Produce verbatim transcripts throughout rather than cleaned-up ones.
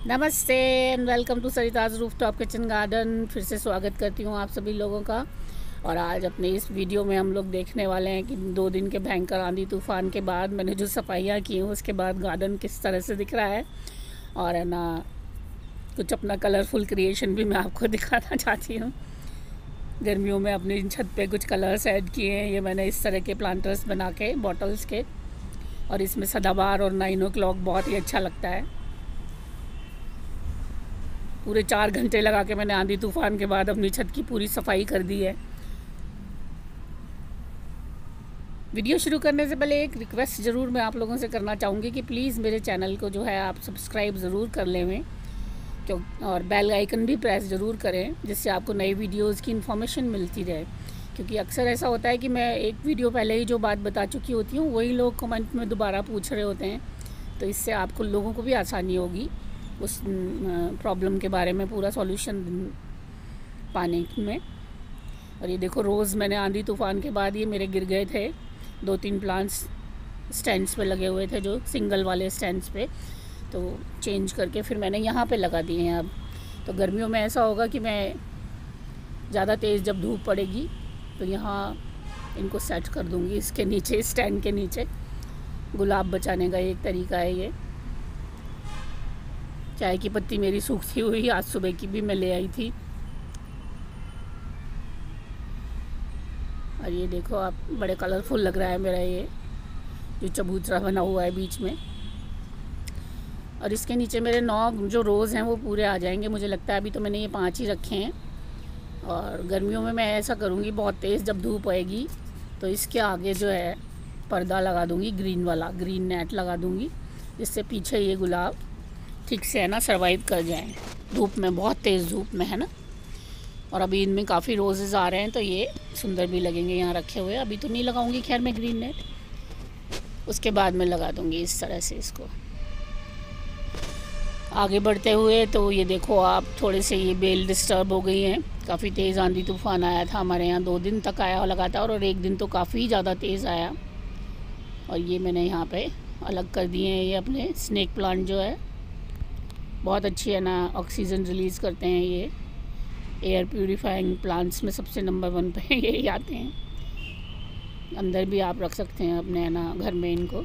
नमस्ते and welcome to Sarita's rooftop kitchen garden. फिर से स्वागत करती हूँ आप सभी लोगों का। और आज अपने इस वीडियो में हम लोग देखने वाले हैं कि दो दिन के भयंकर आंधी तूफान के बाद मैंने जो सफाइयाँ की हैं उसके बाद गार्डन किस तरह से दिख रहा है। और है ना, कुछ अपना कलरफुल क्रिएशन भी मैं आपको दिखाना चाहती हूँ। गर्मियों में अपनी छत पे कुछ कलर्स ऐड किए हैं। ये मैंने इस तरह के प्लांटर्स बना के बॉटल्स के, और इसमें सदाबहार और नाइन ओ क्लॉक बहुत ही अच्छा लगता है। पूरे चार घंटे लगा के मैंने आंधी तूफान के बाद अपनी छत की पूरी सफाई कर दी है। वीडियो शुरू करने से पहले एक रिक्वेस्ट ज़रूर मैं आप लोगों से करना चाहूँगी कि प्लीज़ मेरे चैनल को जो है आप सब्सक्राइब ज़रूर कर लें क्यों, और बेल आइकन भी प्रेस ज़रूर करें, जिससे आपको नई वीडियोज़ की इन्फॉर्मेशन मिलती रहे। क्योंकि अक्सर ऐसा होता है कि मैं एक वीडियो पहले ही जो बात बता चुकी होती हूँ वही लोग कमेंट में दोबारा पूछ रहे होते हैं, तो इससे आपको लोगों को भी आसानी होगी उस प्रॉब्लम के बारे में पूरा सॉल्यूशन पाने में। और ये देखो, रोज़ मैंने आंधी तूफान के बाद ये मेरे गिर गए थे। दो तीन प्लांट्स स्टैंड्स पे लगे हुए थे, जो सिंगल वाले स्टैंड्स पे, तो चेंज करके फिर मैंने यहाँ पे लगा दिए हैं। अब तो गर्मियों में ऐसा होगा कि मैं ज़्यादा तेज़ जब धूप पड़ेगी तो यहाँ इनको सेट कर दूँगी इसके नीचे, स्टैंड के नीचे। गुलाब बचाने का एक तरीका है ये। चाय की पत्ती मेरी सूखती हुई आज सुबह की भी मैं ले आई थी। और ये देखो आप, बड़े कलरफुल लग रहा है मेरा ये जो चबूतरा बना हुआ है बीच में। और इसके नीचे मेरे नौ जो रोज़ हैं वो पूरे आ जाएंगे मुझे लगता है। अभी तो मैंने ये पांच ही रखे हैं। और गर्मियों में मैं ऐसा करूँगी, बहुत तेज़ जब धूप आएगी तो इसके आगे जो है पर्दा लगा दूँगी, ग्रीन वाला ग्रीन नेट लगा दूँगी, जिससे पीछे ये गुलाब ठीक से है ना सर्वाइव कर जाएं धूप में, बहुत तेज़ धूप में, है ना। और अभी इनमें काफ़ी रोजेज़ आ रहे हैं तो ये सुंदर भी लगेंगे यहाँ रखे हुए। अभी तो नहीं लगाऊंगी खैर मैं ग्रीन नेट, उसके बाद में लगा दूंगी इस तरह से इसको। आगे बढ़ते हुए तो ये देखो आप, थोड़े से ये बेल डिस्टर्ब हो गई हैं। काफ़ी तेज़ आंधी तूफान आया था हमारे यहाँ, दो दिन तक आया लगातार, और एक दिन तो काफ़ी ज़्यादा तेज़ आया। और ये मैंने यहाँ पे अलग कर दिए हैं। ये अपने स्नेक प्लांट जो है बहुत अच्छी है ना, ऑक्सीजन रिलीज़ करते हैं ये। एयर प्यूरीफाइंग प्लांट्स में सबसे नंबर वन पे ये आते हैं। अंदर भी आप रख सकते हैं अपने है ना घर में इनको।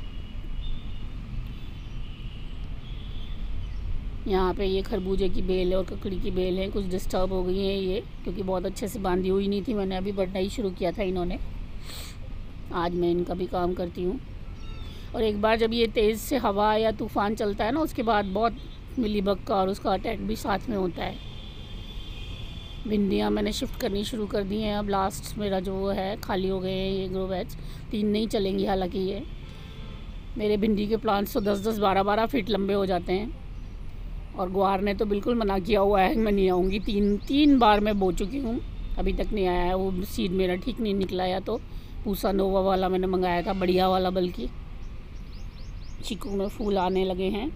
यहाँ पे ये खरबूजे की बेल और ककड़ी की बेल है, कुछ डिस्टर्ब हो गई हैं ये, क्योंकि बहुत अच्छे से बांधी हुई नहीं थी। मैंने अभी बढ़ना ही शुरू किया था इन्होंने। आज मैं इनका भी काम करती हूँ। और एक बार जब ये तेज़ से हवा या तूफ़ान चलता है ना, उसके बाद बहुत मिलीबग का और उसका अटैक भी साथ में होता है। भिंडियाँ मैंने शिफ्ट करनी शुरू कर दी हैं। अब लास्ट मेरा जो वो है खाली हो गए हैं ये ग्रो बैग्स, तीन नहीं चलेंगी हालांकि ये मेरे भिंडी के प्लांट्स तो दस दस बारह बारह फीट लंबे हो जाते हैं। और ग्वार ने तो बिल्कुल मना किया हुआ है मैं नहीं आऊँगी। तीन तीन बार मैं बो चुकी हूँ, अभी तक नहीं आया है वो सीड मेरा ठीक नहीं निकला। या तो पूसा नोवा वाला मैंने मंगाया था, बढ़िया वाला, बल्कि चीकू में फूल आने लगे हैं।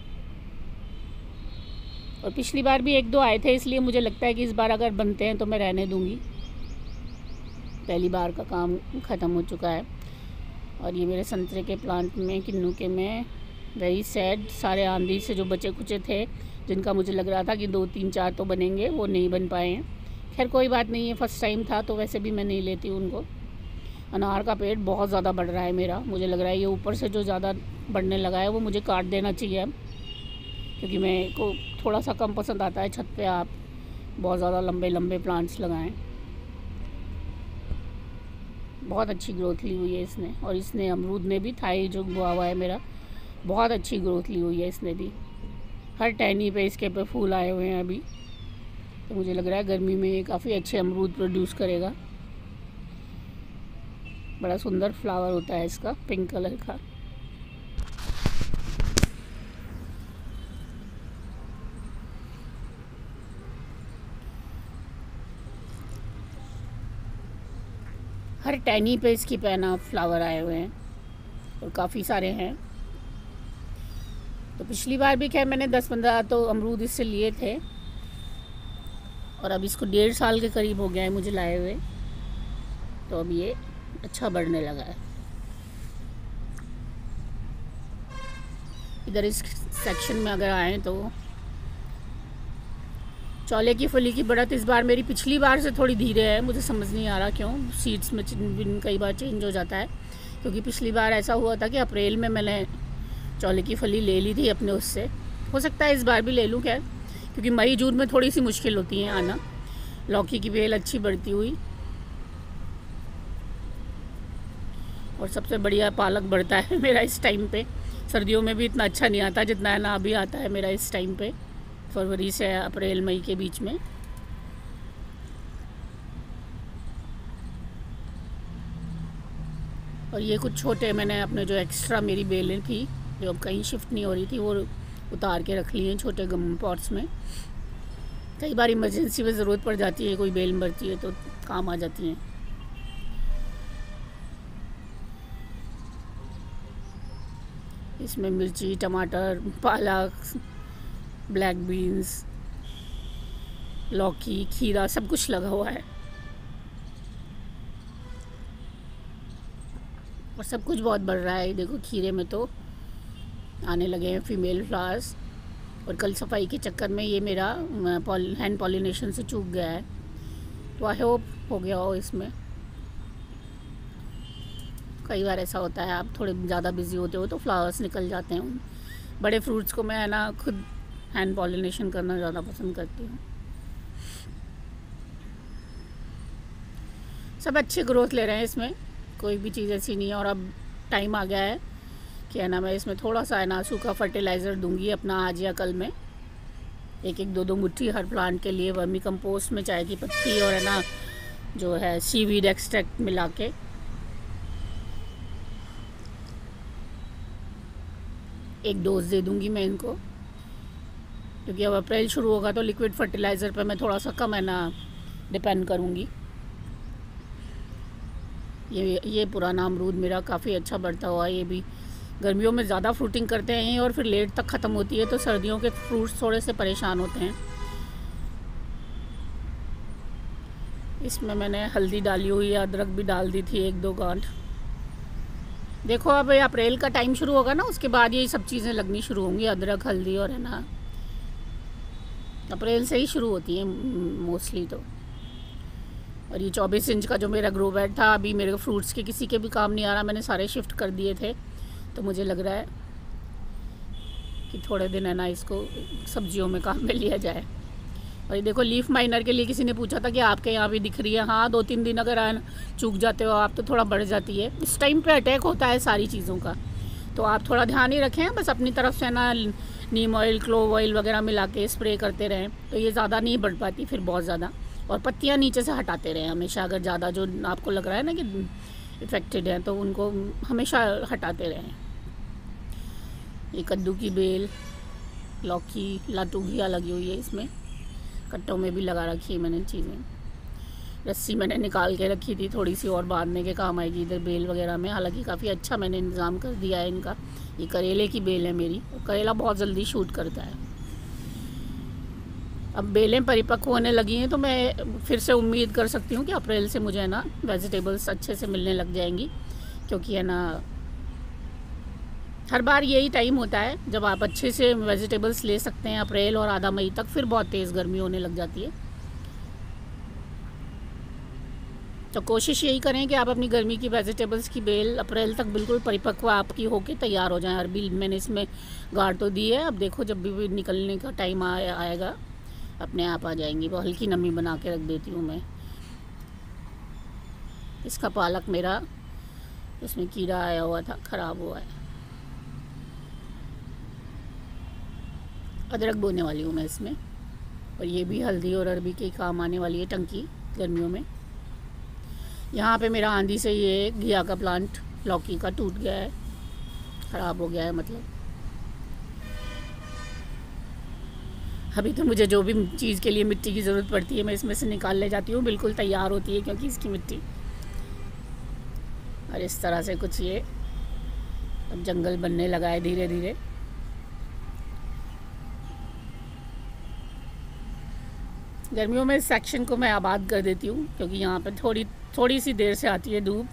और पिछली बार भी एक दो आए थे, इसलिए मुझे लगता है कि इस बार अगर बनते हैं तो मैं रहने दूंगी। पहली बार का काम ख़त्म हो चुका है। और ये मेरे संतरे के प्लांट में, किन्नू के में, वेरी सैड, सारे आंधी से जो बचे कुचे थे, जिनका मुझे लग रहा था कि दो तीन चार तो बनेंगे, वो नहीं बन पाए हैं। खैर कोई बात नहीं है, फर्स्ट टाइम था तो वैसे भी मैं नहीं लेती उनको। अनार का पेड़ बहुत ज़्यादा बढ़ रहा है मेरा, मुझे लग रहा है ये ऊपर से जो ज़्यादा बढ़ने लगा है वो मुझे काट देना चाहिए अब, क्योंकि मेरे को थोड़ा सा कम पसंद आता है छत पे आप बहुत ज़्यादा लंबे लंबे प्लांट्स लगाएं। बहुत अच्छी ग्रोथ ली हुई है इसने। और इसने, अमरूद ने भी, थाई जो बोआ हुआ है मेरा, बहुत अच्छी ग्रोथ ली हुई है इसने भी। हर टहनी पे इसके पे फूल आए हुए हैं अभी, तो मुझे लग रहा है गर्मी में ये काफ़ी अच्छे अमरूद प्रोड्यूस करेगा। बड़ा सुंदर फ्लावर होता है इसका, पिंक कलर का। हर टहनी पे इसकी पैना फ्लावर आए हुए हैं और काफ़ी सारे हैं। तो पिछली बार भी खैर मैंने दस पंद्रह तो अमरूद इससे लिए थे, और अब इसको डेढ़ साल के करीब हो गया है मुझे लाए हुए, तो अब ये अच्छा बढ़ने लगा है। इधर इस सेक्शन में अगर आएँ तो चौले की फली की बढ़त इस बार मेरी पिछली बार से थोड़ी धीरे है, मुझे समझ नहीं आ रहा क्यों। सीड्स में कई बार चेंज हो जाता है, क्योंकि पिछली बार ऐसा हुआ था कि अप्रैल में मैंने चौले की फली ले ली थी अपने उससे। हो सकता है इस बार भी ले लूँ खैर, क्योंकि मई जून में थोड़ी सी मुश्किल होती है आना। लौकी की बेल अच्छी बढ़ती हुई, और सबसे बढ़िया पालक बढ़ता है मेरा इस टाइम पे। सर्दियों में भी इतना अच्छा नहीं आता जितना है ना अभी आता है मेरा इस टाइम पे, फरवरी से अप्रैल मई के बीच में। और ये कुछ छोटे मैंने अपने जो एक्स्ट्रा मेरी बेलें थी जो अब कहीं शिफ्ट नहीं हो रही थी, वो उतार के रख लिए हैं छोटे गम पॉट्स में। कई बार इमरजेंसी में ज़रूरत पड़ जाती है, कोई बेल मरती है तो काम आ जाती हैं। इसमें मिर्ची, टमाटर, पालक, ब्लैक बीन्स, लौकी, खीरा सब कुछ लगा हुआ है, और सब कुछ बहुत बढ़ रहा है। देखो खीरे में तो आने लगे हैं फीमेल फ्लावर्स, और कल सफाई के चक्कर में ये मेरा हैंड पॉलिनेशन से चूक गया है, तो आई होप हो गया हो इसमें। कई बार ऐसा होता है, आप थोड़े ज़्यादा बिजी होते हो तो फ्लावर्स निकल जाते हैं उन बड़े फ्रूट्स को। मैं है ना खुद हैंड पॉलिनेशन करना ज़्यादा पसंद करती हूँ। सब अच्छे ग्रोथ ले रहे हैं इसमें, कोई भी चीज़ ऐसी नहीं है। और अब टाइम आ गया है कि है ना मैं इसमें थोड़ा सा है ना सूखा फर्टिलाइज़र दूंगी अपना आज या कल में, एक एक दो दो मुट्ठी हर प्लांट के लिए, वर्मी कंपोस्ट में चाय की पत्ती और है ना जो है सीवीड एक्सट्रैक्ट मिला के एक डोज दे दूंगी मैं इनको, क्योंकि अब अप्रैल शुरू होगा तो लिक्विड फर्टिलाइज़र पे मैं थोड़ा सा कम है ना डिपेंड करूँगी। ये ये पुराना अमरूद मेरा काफ़ी अच्छा बढ़ता हुआ, ये भी गर्मियों में ज़्यादा फ्रूटिंग करते हैं और फिर लेट तक ख़त्म होती है, तो सर्दियों के फ्रूट्स थोड़े से परेशान होते हैं। इसमें मैंने हल्दी डाली हुई है, अदरक भी डाल दी थी एक दो गांठ। देखो अब अप्रैल का टाइम शुरू होगा ना, उसके बाद ये सब चीज़ें लगनी शुरू होंगी, अदरक हल्दी, और है ना अप्रैल से ही शुरू होती हैं मोस्टली तो। और ये चौबीस इंच का जो मेरा ग्रो बेड था, अभी मेरे फ्रूट्स के किसी के भी काम नहीं आ रहा, मैंने सारे शिफ्ट कर दिए थे, तो मुझे लग रहा है कि थोड़े दिन है ना इसको सब्जियों में काम में लिया जाए। और ये देखो लीफ माइनर के लिए किसी ने पूछा था कि आपके यहाँ भी दिख रही है। हाँ, दो तीन दिन अगर आन चूक जाते हो आप तो थोड़ा बढ़ जाती है। इस टाइम पे अटैक होता है सारी चीज़ों का, तो आप थोड़ा ध्यान ही रखें, बस अपनी तरफ से ना नीम ऑयल, क्लोव ऑयल वगैरह मिला के स्प्रे करते रहें, तो ये ज़्यादा नहीं बढ़ पाती फिर बहुत ज़्यादा। और पत्तियाँ नीचे से हटाते रहें हमेशा, अगर ज़्यादा जो आपको लग रहा है ना कि इफ़ेक्टेड है तो उनको हमेशा हटाते रहें। ये कद्दू की बेल, लौकी, लाटूघिया लगी हुई है इसमें, कट्टों में भी लगा रखी है मैंने चीज़ें। रस्सी मैंने निकाल के रखी थी थोड़ी सी, और बांधने के काम आएगी इधर बेल वगैरह में। हालांकि काफ़ी अच्छा मैंने इंतज़ाम कर दिया है इनका। ये करेले की बेल है मेरी, और करेला बहुत जल्दी शूट करता है। अब बेलें परिपक्व होने लगी हैं, तो मैं फिर से उम्मीद कर सकती हूँ कि अप्रैल से मुझे है ना वेजिटेबल्स अच्छे से मिलने लग जाएंगी, क्योंकि है ना हर बार यही टाइम होता है जब आप अच्छे से वेजिटेबल्स ले सकते हैं, अप्रैल और आधा मई तक। फिर बहुत तेज़ गर्मी होने लग जाती है, तो कोशिश यही करें कि आप अपनी गर्मी की वेजिटेबल्स की बेल अप्रैल तक बिल्कुल परिपक्व आपकी होके तैयार हो जाए। अरबी मैंने इसमें गाड़ तो दी है, अब देखो जब भी निकलने का टाइम आएगा अपने आप आ जाएंगी। वो हल्की नमी बना के रख देती हूँ मैं। इसका पालक मेरा इसमें कीड़ा आया हुआ था, ख़राब हुआ है। अदरक बोने वाली हूँ मैं इसमें, और ये भी हल्दी और अरबी के काम आने वाली है टंकी गर्मियों में। यहाँ पे मेरा आंधी से ये घिया का प्लांट लौकी का टूट गया है, ख़राब हो गया है मतलब। अभी तो मुझे जो भी चीज़ के लिए मिट्टी की ज़रूरत पड़ती है मैं इसमें से निकाल ले जाती हूँ, बिल्कुल तैयार होती है क्योंकि इसकी मिट्टी। और इस तरह से कुछ ये अब जंगल बनने लगा है धीरे धीरे। गर्मियों में इस सेक्शन को मैं आबाद कर देती हूँ, क्योंकि यहाँ पे थोड़ी थोड़ी सी देर से आती है धूप,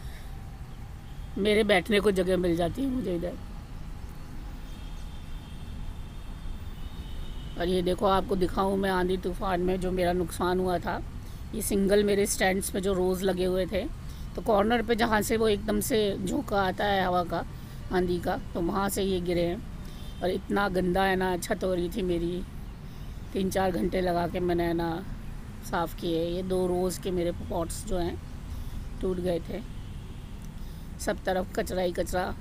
मेरे बैठने को जगह मिल जाती है मुझे इधर। और ये देखो आपको दिखाऊं मैं आंधी तूफ़ान में जो मेरा नुकसान हुआ था। ये सिंगल मेरे स्टैंड्स पे जो रोज़ लगे हुए थे, तो कॉर्नर पे जहाँ से वो एकदम से झोंका आता है हवा का, आंधी का, तो वहाँ से ये गिरे हैं। और इतना गंदा है ना, छत हो रही थी मेरी, तीन चार घंटे लगा के मैंने है ना साफ़ किए। ये दो रोज़ के मेरे पॉट्स जो हैं टूट गए थे, सब तरफ कचरा ही कचरा।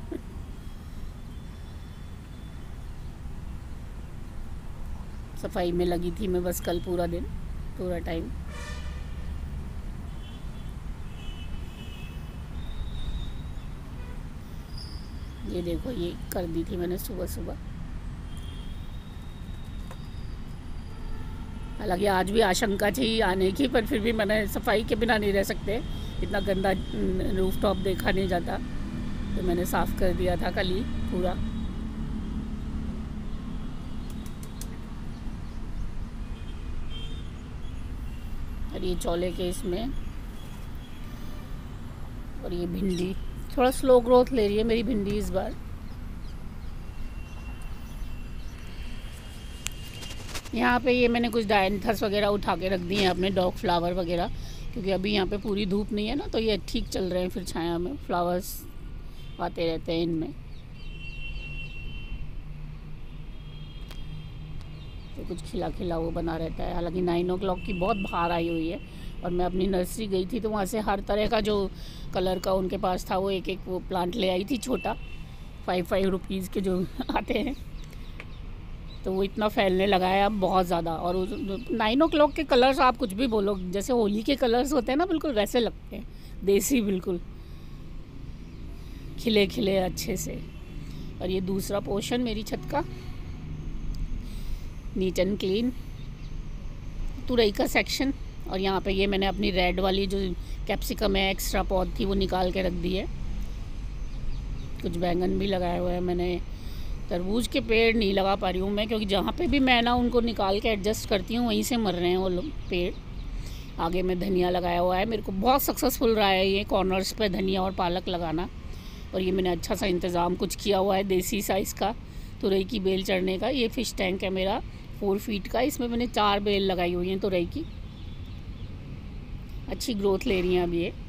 सफाई में लगी थी मैं बस कल पूरा दिन, पूरा टाइम। ये देखो ये कर दी थी मैंने सुबह सुबह। हालांकि आज भी आशंका थी आने की, पर फिर भी मैंने सफाई के बिना नहीं रह सकते, इतना गंदा रूफ टॉप देखा नहीं जाता, तो मैंने साफ़ कर दिया था कल ही पूरा। और ये चौले के इसमें, और ये भिंडी थोड़ा स्लो ग्रोथ ले रही है मेरी भिंडी इस बार। यहाँ पे ये मैंने कुछ डायंथस वगैरह उठा के रख दी हैं अपने डॉग फ्लावर वगैरह, क्योंकि अभी यहाँ पे पूरी धूप नहीं है ना, तो ये ठीक चल रहे हैं फिर छाया में, फ्लावर्स आते रहते हैं इनमें। तो कुछ खिला खिला वो बना रहता है। हालांकि नाइन ओ क्लॉक की बहुत बाहर आई हुई है, और मैं अपनी नर्सरी गई थी तो वहाँ से हर तरह का जो कलर का उनके पास था वो एक एक वो प्लांट ले आई थी, छोटा फाइव फाइव रुपीज़ के जो आते हैं। तो वो इतना फैलने लगा है अब बहुत ज़्यादा। और नाइन ओ क्लॉक के कलर्स आप कुछ भी बोलो, जैसे होली के कलर्स होते हैं ना, बिल्कुल वैसे लगते हैं, देसी, बिल्कुल खिले खिले अच्छे से। और ये दूसरा पोर्शन मेरी छत का नीट एंड क्लीन, तुरई का सेक्शन। और यहाँ पे ये मैंने अपनी रेड वाली जो कैप्सिकम है एक्स्ट्रा पौध थी वो निकाल के रख दी है। कुछ बैंगन भी लगाए हुए हैं मैंने। तरबूज के पेड़ नहीं लगा पा रही हूँ मैं, क्योंकि जहाँ पे भी मैं ना उनको निकाल के एडजस्ट करती हूँ वहीं से मर रहे हैं वो लोग पेड़। आगे में धनिया लगाया हुआ है, मेरे को बहुत सक्सेसफुल रहा है ये कॉर्नर्स पे धनिया और पालक लगाना। और ये मैंने अच्छा सा इंतज़ाम कुछ किया हुआ है देसी साइज़ का तुरई की बेल चढ़ने का। ये फ़िश टैंक है मेरा फोर फीट का, इसमें मैंने चार बेल लगाई हुई हैं तुरई की, अच्छी ग्रोथ ले रही हैं अब ये।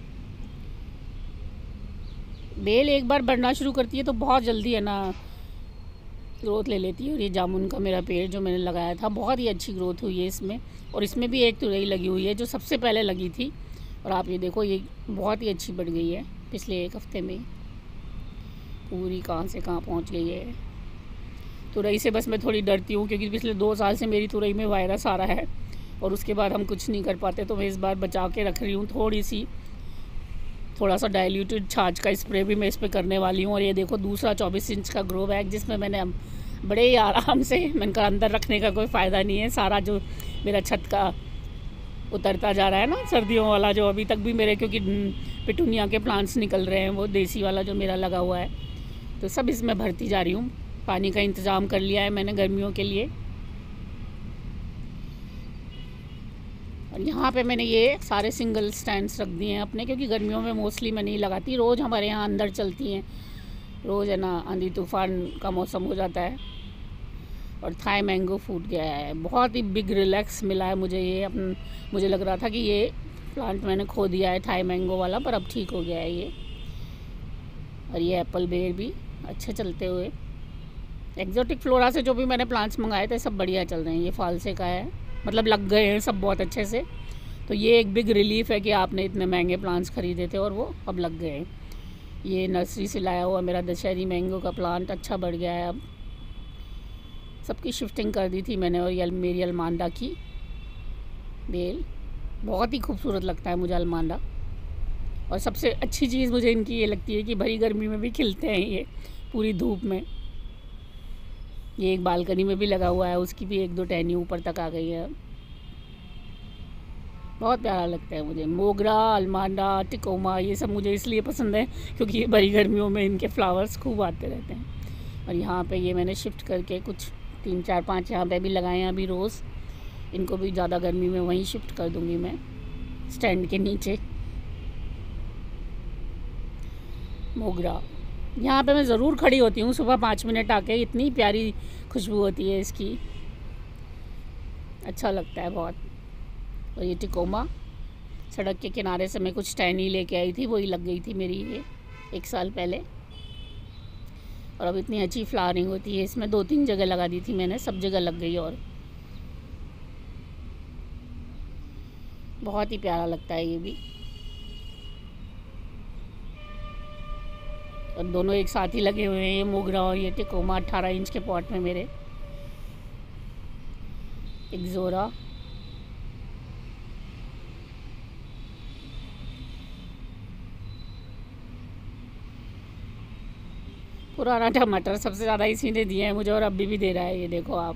बेल एक बार बढ़ना शुरू करती है तो बहुत जल्दी है ना ग्रोथ ले लेती है। और ये जामुन का मेरा पेड़ जो मैंने लगाया था, बहुत ही अच्छी ग्रोथ हुई है इसमें। और इसमें भी एक तुरई लगी हुई है जो सबसे पहले लगी थी, और आप ये देखो ये बहुत ही अच्छी बढ़ गई है पिछले एक हफ्ते में, पूरी कहाँ से कहाँ पहुँच गई है। तुरई से बस मैं थोड़ी डरती हूँ, क्योंकि पिछले दो साल से मेरी तुरई में वायरस आ रहा है और उसके बाद हम कुछ नहीं कर पाते, तो मैं इस बार बचा के रख रही हूँ थोड़ी सी, थोड़ा सा डाइल्यूटेड छाछ का स्प्रे भी मैं इस पर करने वाली हूँ। और ये देखो दूसरा चौबीस इंच का ग्रो बैग, जिसमें मैंने बड़े ही आराम से, मैंने कहा अंदर रखने का कोई फ़ायदा नहीं है, सारा जो मेरा छत का उतरता जा रहा है ना सर्दियों वाला, जो अभी तक भी मेरे, क्योंकि पिटूनिया के प्लांट्स निकल रहे हैं वो देसी वाला जो मेरा लगा हुआ है, तो सब इसमें भरती जा रही हूँ। पानी का इंतज़ाम कर लिया है मैंने गर्मियों के लिए। और यहाँ पे मैंने ये सारे सिंगल स्टैंड्स रख दिए हैं अपने, क्योंकि गर्मियों में मोस्टली मैं नहीं लगाती, रोज़ हमारे यहाँ अंदर चलती हैं, रोज़ है ना आंधी तूफ़ान का मौसम हो जाता है। और थाई मैंगो फूट गया है, बहुत ही बिग रिलैक्स मिला है मुझे ये। अपन मुझे लग रहा था कि ये प्लांट मैंने खो दिया है थाई मैंगो वाला, पर अब ठीक हो गया है ये। और ये एप्पल बेर भी अच्छे चलते हुए, एक्जोटिक फ्लोरा से जो भी मैंने प्लांट्स मंगाए थे सब बढ़िया चल रहे हैं। ये फालसे का है, मतलब लग गए हैं सब बहुत अच्छे से। तो ये एक बिग रिलीफ़ है कि आपने इतने महंगे प्लांट्स ख़रीदे थे और वो अब लग गए हैं। ये नर्सरी से लाया हुआ मेरा दशहरी मैंगो का प्लांट अच्छा बढ़ गया है अब। सबकी शिफ्टिंग कर दी थी मैंने। और ये मेरी अलमांडा की बेल, बहुत ही खूबसूरत लगता है मुझे अलमांडा। और सबसे अच्छी चीज़ मुझे इनकी ये लगती है कि भरी गर्मी में भी खिलते हैं ये पूरी धूप में। ये एक बालकनी में भी लगा हुआ है, उसकी भी एक दो टहनी ऊपर तक आ गई है, बहुत प्यारा लगता है मुझे। मोगरा, अलमांडा, टिकोमा, ये सब मुझे इसलिए पसंद है क्योंकि ये बड़ी गर्मियों में इनके फ्लावर्स खूब आते रहते हैं। और यहाँ पे ये मैंने शिफ्ट करके कुछ तीन चार पाँच यहाँ पे भी लगाए हैं अभी रोज़, इनको भी ज़्यादा गर्मी में वहीं शिफ्ट कर दूँगी मैं स्टैंड के नीचे। मोगरा यहाँ पे मैं ज़रूर खड़ी होती हूँ सुबह पाँच मिनट आके, इतनी प्यारी खुशबू होती है इसकी। अच्छा लगता है बहुत। और ये टिकोमा सड़क के किनारे से मैं कुछ टहनी लेके आई थी, वही लग गई थी मेरी ये एक साल पहले। और अब इतनी अच्छी फ्लावरिंग होती है इसमें, दो तीन जगह लगा दी थी मैंने, सब जगह लग गई और बहुत ही प्यारा लगता है ये भी। और दोनों एक साथ ही लगे हुए हैं, ये मोगरा और ये टिकोमा अट्ठारह इंच के पॉट में मेरे। एक ज़ोरा, पुराना टमाटर सबसे ज़्यादा इसी ने दिया है मुझे और अभी भी दे रहा है, ये देखो आप।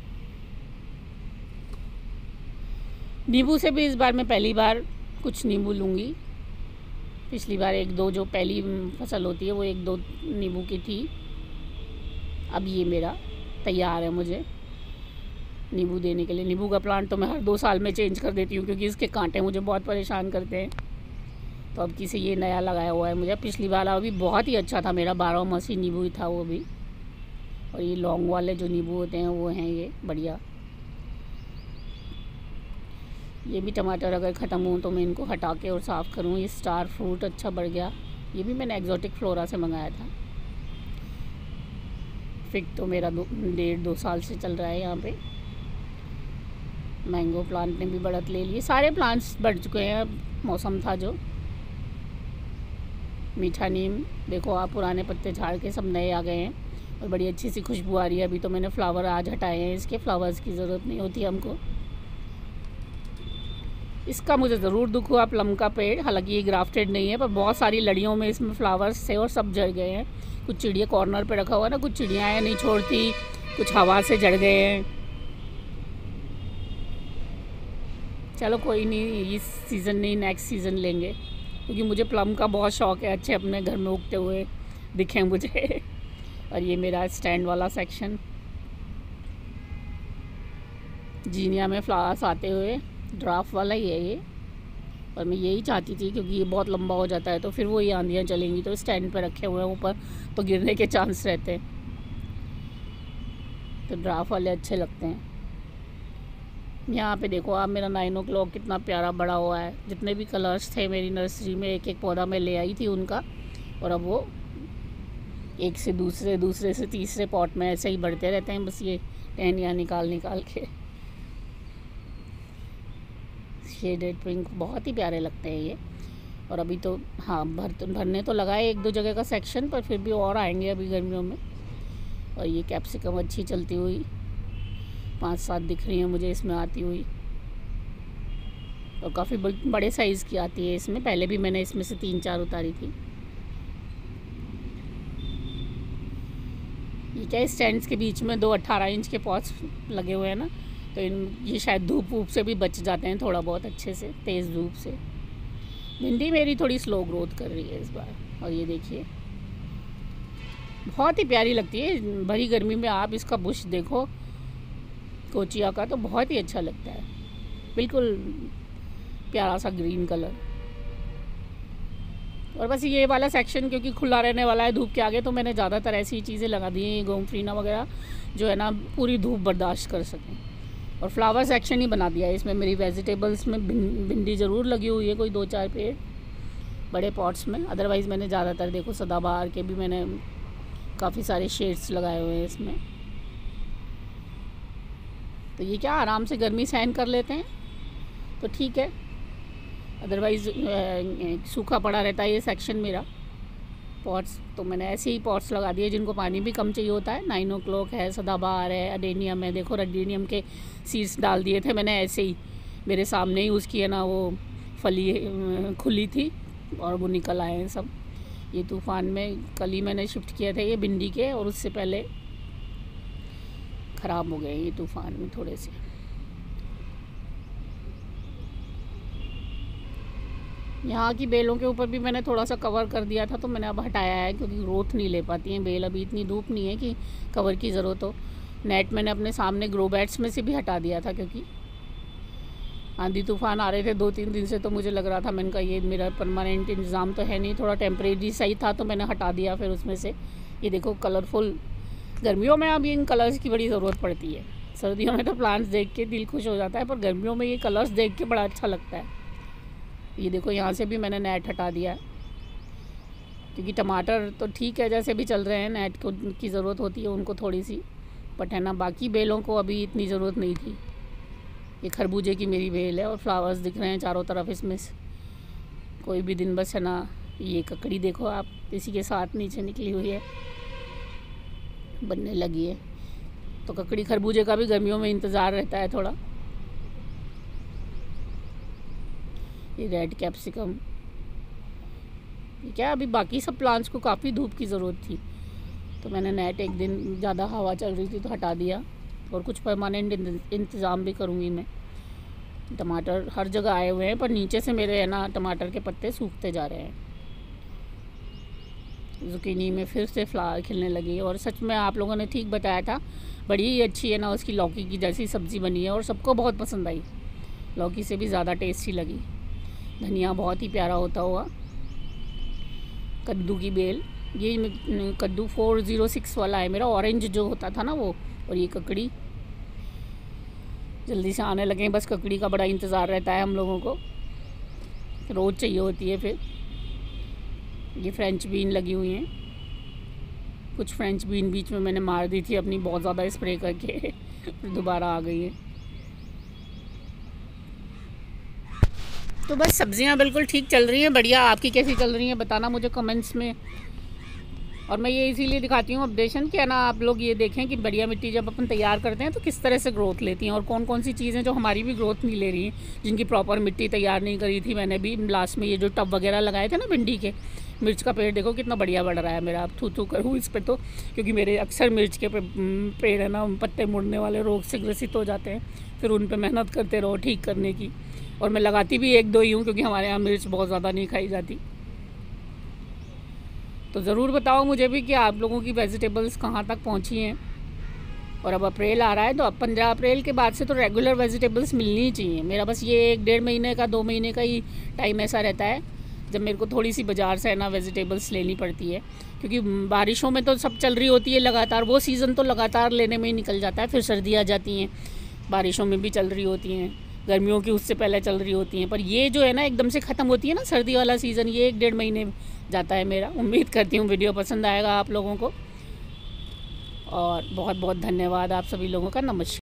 नींबू से भी इस बार मैं पहली बार कुछ नींबू लूँगी। पिछली बार एक दो जो पहली फसल होती है वो एक दो नींबू की थी। अब ये मेरा तैयार है मुझे नींबू देने के लिए। नींबू का प्लांट तो मैं हर दो साल में चेंज कर देती हूँ क्योंकि इसके कांटे मुझे बहुत परेशान करते हैं। तो अब किसी ये नया लगाया हुआ है मुझे। पिछली बार अभी बहुत ही अच्छा था मेरा, बारह मासी नींबू ही था वो भी। और ये लॉन्ग वाले जो नींबू होते हैं वो हैं ये बढ़िया। ये भी टमाटर अगर ख़त्म हो तो मैं इनको हटा के और साफ़ करूँ। ये स्टार फ्रूट अच्छा बढ़ गया, ये भी मैंने एक्जोटिक फ्लोरा से मंगाया था। फिग तो मेरा दो डेढ़ दो साल से चल रहा है यहाँ पे। मैंगो प्लांट ने भी बढ़त ले ली, सारे प्लांट्स बढ़ चुके हैं। मौसम था जो। मीठा नीम देखो आप, पुराने पत्ते झाड़ के सब नए आ गए हैं और बड़ी अच्छी सी खुशबू आ रही है। अभी तो मैंने फ्लावर आज हटाए हैं, इसके फ्लावर्स की ज़रूरत नहीं होती हमको। इसका मुझे ज़रूर दुख हुआ, प्लम का पेड़, हालांकि ये ग्राफ्टेड नहीं है पर बहुत सारी लड़ियों में इसमें फ्लावर्स थे और सब जड़ गए हैं। कुछ चिड़िया कॉर्नर पे रखा हुआ ना, कुछ चिड़ियाँ नहीं छोड़ती, कुछ हवा से जड़ गए हैं। चलो कोई नहीं, इस सीज़न नहीं नेक्स्ट सीज़न लेंगे, क्योंकि मुझे प्लम का बहुत शौक़ है, अच्छे अपने घर में उगते हुए दिखें मुझे। और ये मेरा स्टैंड वाला सेक्शन, जीनिया में फ्लावर्स आते हुए, ड्राफ्ट वाला ही है ये। और मैं यही चाहती थी क्योंकि ये बहुत लंबा हो जाता है तो फिर वो ये आंधियाँ चलेंगी तो स्टैंड पर रखे हुए हैं ऊपर, तो गिरने के चांस रहते हैं। तो ड्राफ्ट वाले अच्छे लगते हैं। यहाँ पे देखो आप, मेरा नाइन ओ क्लॉक कितना प्यारा बड़ा हुआ है। जितने भी कलर्स थे मेरी नर्सरी में, एक एक पौधा मैं ले आई थी उनका, और अब वो एक से दूसरे दूसरे से तीसरे पॉट में ऐसे ही बढ़ते रहते हैं, बस ये टहनियाँ निकाल निकाल के। शेडेड पिंक बहुत ही प्यारे लगते हैं ये। और अभी तो हाँ भर भरने तो लगाए एक दो जगह का सेक्शन, पर फिर भी और आएंगे अभी गर्मियों में। और ये कैप्सिकम अच्छी चलती हुई, पांच सात दिख रही हैं मुझे इसमें आती हुई, और काफ़ी बड़े साइज़ की आती है इसमें। पहले भी मैंने इसमें से तीन चार उतारी थी। ये क्या स्टैंड्स के बीच में दो अट्ठारह इंच के पॉट्स लगे हुए हैं ना, तो इन ये शायद धूप वूप से भी बच जाते हैं थोड़ा बहुत अच्छे से, तेज़ धूप से। भिंडी मेरी थोड़ी स्लो ग्रोथ कर रही है इस बार। और ये देखिए बहुत ही प्यारी लगती है भरी गर्मी में। आप इसका बुश देखो कोचिया का, तो बहुत ही अच्छा लगता है, बिल्कुल प्यारा सा ग्रीन कलर। और बस ये वाला सेक्शन क्योंकि खुला रहने वाला है धूप के आगे, तो मैंने ज़्यादातर ऐसी चीज़ें लगा दी हैं, गोमफ्रीना वगैरह, जो है ना पूरी धूप बर्दाश्त कर सकें। और फ्लावर सेक्शन ही बना दिया है इसमें। मेरी वेजिटेबल्स में भिंडी ज़रूर लगी हुई है, कोई दो चार पेड़ बड़े पॉट्स में। अदरवाइज़ मैंने ज़्यादातर देखो सदाबहार के भी मैंने काफ़ी सारे शेड्स लगाए हुए हैं इसमें। तो ये क्या आराम से गर्मी सहन कर लेते हैं तो ठीक है, अदरवाइज़ सूखा पड़ा रहता है ये सेक्शन मेरा पॉट्स। तो मैंने ऐसे ही पॉट्स लगा दिए जिनको पानी भी कम चाहिए होता है। नाइन ओ क्लॉक है, सदाबहार है, अडेनियम है। देखो अडेनियम के सीड्स डाल दिए थे मैंने ऐसे ही, मेरे सामने ही उसकी है ना वो फली खुली थी और वो निकल आए हैं सब। ये तूफ़ान में कल ही मैंने शिफ्ट किए थे ये भिंडी के, और उससे पहले ख़राब हो गए ये तूफ़ान में थोड़े से। यहाँ की बेलों के ऊपर भी मैंने थोड़ा सा कवर कर दिया था, तो मैंने अब हटाया है क्योंकि ग्रोथ नहीं ले पाती हैं बेल। अभी इतनी धूप नहीं है कि कवर की ज़रूरत हो। नेट मैंने अपने सामने ग्रो बैट्स में से भी हटा दिया था क्योंकि आंधी तूफ़ान आ रहे थे दो तीन दिन से, तो मुझे लग रहा था, मैंने कहा ये मेरा परमानेंट इंतज़ाम तो है नहीं, थोड़ा टेम्परेरी सही था, तो मैंने हटा दिया फिर उसमें से। ये देखो कलरफुल, गर्मियों में अब इन कलर्स की बड़ी ज़रूरत पड़ती है। सर्दियों में तो प्लांट्स देख के दिल खुश हो जाता है, पर गर्मियों में ये कलर्स देख के बड़ा अच्छा लगता है। ये देखो यहाँ से भी मैंने नेट हटा दिया है, क्योंकि टमाटर तो ठीक है जैसे भी चल रहे हैं, नेट को की ज़रूरत होती है उनको थोड़ी सी, बट है ना बाकी बेलों को अभी इतनी ज़रूरत नहीं थी। ये खरबूजे की मेरी बेल है और फ्लावर्स दिख रहे हैं चारों तरफ इसमें से। कोई भी दिन बस है ना, ये ककड़ी देखो आप, इसी के साथ नीचे निकली हुई है, बनने लगी है। तो ककड़ी खरबूजे का भी गर्मियों में इंतज़ार रहता है थोड़ा। ये रेड कैप्सिकम, ये क्या अभी बाकी सब प्लांट्स को काफ़ी धूप की ज़रूरत थी, तो मैंने नेट एक दिन ज़्यादा हवा चल रही थी तो हटा दिया, और कुछ परमानेंट इंतज़ाम भी करूँगी मैं। टमाटर हर जगह आए हुए हैं, पर नीचे से मेरे है ना टमाटर के पत्ते सूखते जा रहे हैं। ज़ुकीनी में फिर से फ्लावर खिलने लगी, और सच में आप लोगों ने ठीक बताया था, बड़ी ही अच्छी है ना उसकी लौकी की जैसी सब्ज़ी बनी है, और सबको बहुत पसंद आई, लौकी से भी ज़्यादा टेस्टी लगी। धनिया बहुत ही प्यारा होता हुआ। कद्दू की बेल, ये कद्दू फोर ज़ीरो सिक्स वाला है मेरा, ऑरेंज जो होता था ना वो। और ये ककड़ी जल्दी से आने लगे, बस ककड़ी का बड़ा इंतज़ार रहता है हम लोगों को, रोज़ चाहिए होती है। फिर ये फ्रेंच बीन लगी हुई हैं, कुछ फ्रेंच बीन बीच में मैंने मार दी थी अपनी बहुत ज़्यादा स्प्रे करके, फिर दोबारा आ गई है। तो बस सब्जियां बिल्कुल ठीक चल रही हैं, बढ़िया। आपकी कैसी चल रही हैं बताना मुझे कमेंट्स में। और मैं ये इसीलिए दिखाती हूँ अपडेशन कि है ना आप लोग ये देखें कि बढ़िया मिट्टी जब अपन तैयार करते हैं तो किस तरह से ग्रोथ लेती हैं, और कौन कौन सी चीज़ें जो हमारी भी ग्रोथ नहीं ले रही हैं, जिनकी प्रॉपर मिट्टी तैयार नहीं करी थी मैंने भी। लास्ट में ये जो टब वगैरह लगाए थे ना भिंडी के, मिर्च का पेड़ देखो कितना बढ़िया बढ़ रहा है मेरा। अब थू थू करूँ इस पर तो, क्योंकि मेरे अक्सर मिर्च के पेड़ है ना पत्ते मुड़ने वाले रोग से ग्रसित हो जाते हैं, फिर उन पर मेहनत करते रहो ठीक करने की। और मैं लगाती भी एक दो ही हूँ, क्योंकि हमारे यहाँ मिर्च बहुत ज़्यादा नहीं खाई जाती। तो ज़रूर बताओ मुझे भी कि आप लोगों की वेजिटेबल्स कहाँ तक पहुँची हैं। और अब अप्रैल आ रहा है, तो अब पंद्रह अप्रैल के बाद से तो रेगुलर वेजिटेबल्स मिलनी ही चाहिए। मेरा बस ये एक डेढ़ महीने का दो महीने का ही टाइम ऐसा रहता है जब मेरे को थोड़ी सी बाज़ार से है ना वेजिटेबल्स लेनी पड़ती है, क्योंकि बारिशों में तो सब चल रही होती है लगातार, वो सीज़न तो लगातार लेने में ही निकल जाता है। फिर सर्दी आ जाती हैं, बारिशों में भी चल रही होती हैं, गर्मियों की उससे पहले चल रही होती हैं, पर ये जो है ना एकदम से ख़त्म होती है ना सर्दी वाला सीज़न, ये एक डेढ़ महीने जाता है मेरा। उम्मीद करती हूँ वीडियो पसंद आएगा आप लोगों को, और बहुत बहुत धन्यवाद आप सभी लोगों का। नमस्कार।